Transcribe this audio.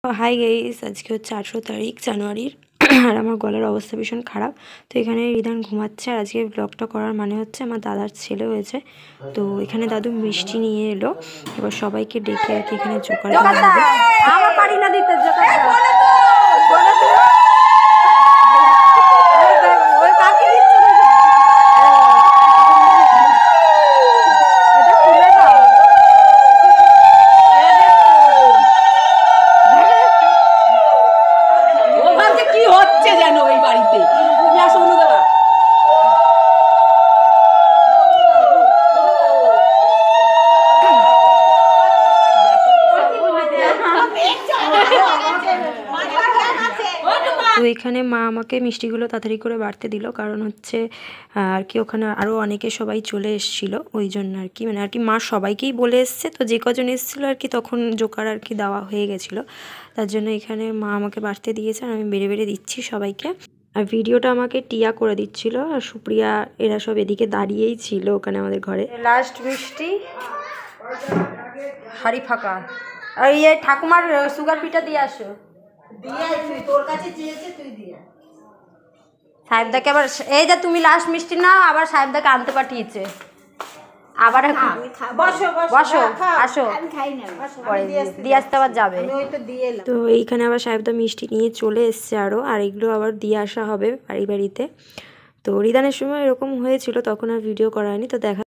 Hi guys, আজকে হচ্ছে 18 তারিখ জানুয়ারির। আর আমার গলার অবস্থা ভীষণ খারাপ। তো এখানে রিদান ঘুমাচ্ছে। আর আজকে ব্লগটা করার মানে হচ্ছে আমার দাদার ছেলে হয়েছে। তো এখানে দাদু মিষ্টি নিয়ে এলো। এবার সবাইকে ডেকে আর কি এখানে জোগাড় দেওয়া হবে। আমার পারি না দিতে কি হচ্ছে জানো এই বাড়িতে। তুমি আসো অনুদাবা। তো এখানে মা আমাকে মিষ্টিগুলো তাড়াতাড়ি করে বাড়তে দিল, কারণ হচ্ছে আর কি ওখানে আরও অনেকে সবাই চলে এসেছিলো, ওই জন্য আর কি মানে আর কি মা সবাইকেই বলে এসছে। তো যে কজন এসেছিলো আর কি তখন জোগাড় আর কি দেওয়া হয়ে গেছিলো, তার জন্য এখানে মা আমাকে বাড়তে দিয়েছে আর আমি বেড়ে বেড়ে দিচ্ছি সবাইকে। আর ভিডিওটা আমাকে টিয়া করে দিচ্ছিল, আর সুপ্রিয়া এরা সব এদিকে দাঁড়িয়েই ছিল ওখানে আমাদের ঘরে। লাস্ট মিষ্টি হাড়ি ফাঁকা। আর ইয়ে ঠাকুমার সুগার পিঠা দিয়ে আসো। সাহেবদাকে আবার এই যে তুমি লাস্ট মিষ্টি নাও, আবার সাহেবদাকে আনতে পাঠিয়েছে। আবার বসো আসো, দিয়ে আসতে আবার যাবে। তো এইখানে আবার সাহেবদা মিষ্টি নিয়ে চলে এসছে আরও, আর এগুলো আবার দিয়ে আসা হবে বাড়িতে। তো রিদানের সময় এরকম হয়েছিল, তখন আর ভিডিও করা হয়নি। তো দেখা